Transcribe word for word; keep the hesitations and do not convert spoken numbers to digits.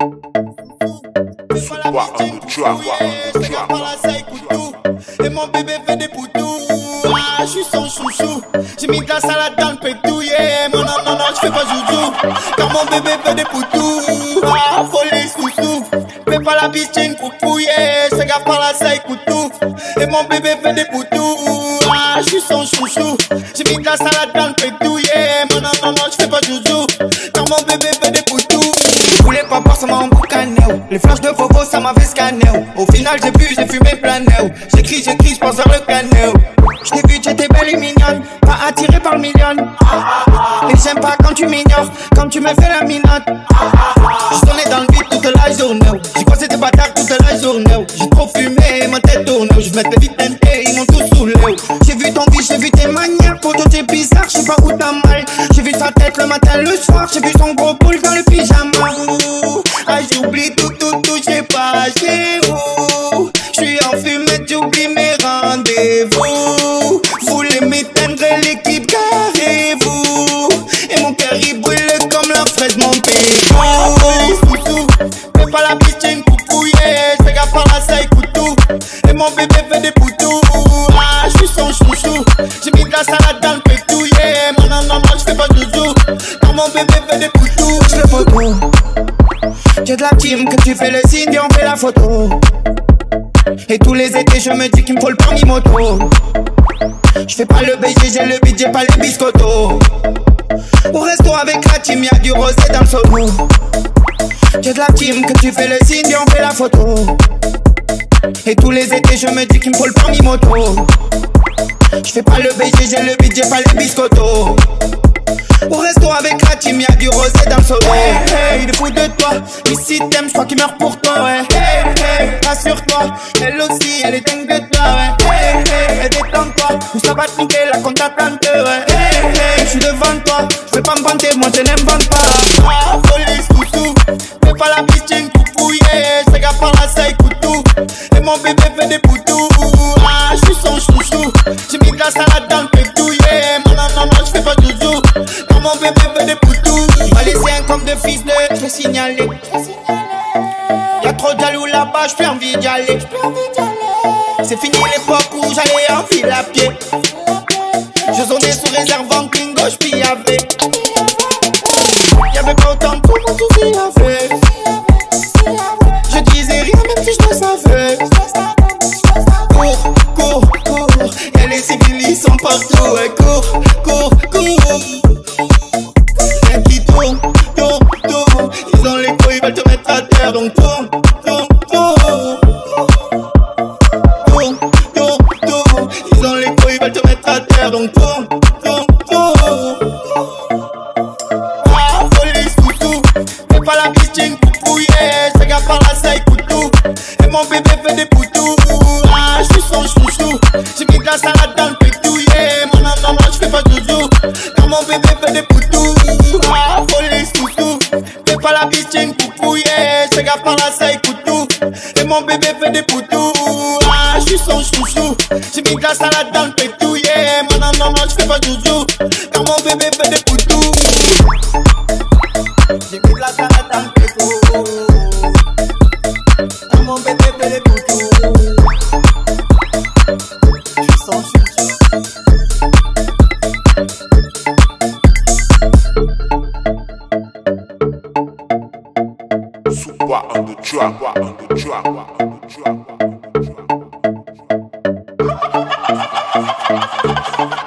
Et mon bébé fait des poutous. Ah, je suis son chouchou. J'ai mis de la salade dans le pétou. Yeah, non, non, non, non, je fais pas joujou. Car mon bébé fait des poutous. Ah, folie sous-sous. Fais pas la bitchine coucou. Yeah, ce gars par là, ça écoute tout. Et mon bébé fait des poutous. Ah, je suis son chouchou. J'ai mis de la salade dans le pétou. Yeah, non, non, non, non, je fais pas joujou. Car mon bébé fait des poutous. Je voulais pas boire, ça m'a emboucané. Les flashs de Fofo, ça m'avait scanné. Au final, j'ai bu, j'ai fumé plein nez. J'écris, j'écris, j'pense vers le canot. J't'ai vu, j'étais belle et mignonne, pas attirée par le million. Et j'aime pas quand tu m'ignores, quand tu me fais la minotte. J'tournais dans le vide toute la journée. J'y croisais des bâtards toute la journée. J'ai trop fumé, ma tête tourne. Je mettais vite un thé, ils m'ont tous saoulé. J'ai vu ton vie, j'ai vu tes manières. Pour toi t'es bizarre, j'sais pas où t'as mal. J'ai vu sa tête le matin, le soir. J'ai vu son gros boule dans le pyjama. Ah, j'oublie tout, tout, tout, j'sais pas chez où. J'suis en fumette, j'oublie mes rendez-vous. Voulez m'éteindre l'équipe, carrez-vous. Et mon cœur il brûle comme la fraise, mon pétou. Fais pas la bitchine coucou, yeah. Ce gars par là, ça écoute tout. Et mon bébé fait des poutous. Ah, j'suis son chouchou. J'ai mis de la salade dans le pétou, yeah. Non, non, non, non, j'fais pas joujou. Quand mon bébé fait des poutous. J'le photo. J'ai de la team que tu fais le signe et on fait la photo. Et tous les étés je me dis qu'il me faut le permis moto. Je fais pas le B G, j'ai le budget, pas les biscottos. Au resto avec la team, y'a du rosé dans le solo. J'ai de la team que tu fais le signe et on fait la photo. Et tous les étés je me dis qu'il me faut le permis moto. Je fais pas le B G, j'ai le budget, pas les biscottos. Au resto avec la team, y'a du rosé dans le solo. Hey, hey, il est fou de toi. Ici t'aimes, j'crois qu'il meurt pour toi, ouais. Hey, hey, rassure-toi, elle aussi, elle est dingue de toi, ouais. Hey, hey, détends-toi, ou ça va te niquer la compte à plante, ouais. Hey, hey, j'suis devant toi, j'vais pas me vanter, moi je n'invente pas. Ah, folie sous-sous, fais pas la bitchine coucou, yeah. Ce gars par là, ça écoute tout. Et mon bébé fait des poutous. Ah, j'suis son chouchou. J'ai mis de la salade dans le pétou, yeah. Non, non, non, non, j'fais pas joujou. Mon bébé fait des poutous. M'a laissé un comme de fils de, j'l'ai signalé. Y'a trop de jaloux là-bas, j'plais envie d'y aller. C'est fini l'époque où j'allais en file à pied. Je zonnais sous réserve en cling gauche, puis y'avait. Y'avait pas autant de tout, mon tout s'y avait. Je disais rien même si je le savais. Cours, cours, cours. Y'a les civils, ils sont partout. Ouais, cours, cours, cours. Tourne, tourne, tourne. Ils ont les couilles, ils veulent te mettre à terre. Donc tourne, tourne, tourne. Tourne, tourne, tourne. Ils ont les couilles, ils veulent te mettre à terre. Donc tourne, tourne, tourne. Ah, folie sous-sous. Fais pas la bitchine coucou, yeah. Ce gars par là, ça écoute tout. Et mon bébé fait des poutous. Ah, j'suis son chouchou. J'ai mis de la salade dans le pétou, yeah. Non, non, non, non, j'fais pas joujou. Car mon bébé fait des poutous. Ah, folie sous-sous. Fais pas la bitchine coucou, yeah. Ce gars par là, ça écoute tout. Et mon bébé fait des poutous. Ah, j'suis son chouchou. J'ai mis de la salade dans le pétou, yeah. Non, non, non, non, j'fais pas joujou. Car mon bébé fait des poutous. J'ai mis de la salade dans le pétou. Car mon bébé fait des poutous. J'suis son chouchou. Super on the track, on the track, on the track, on the track.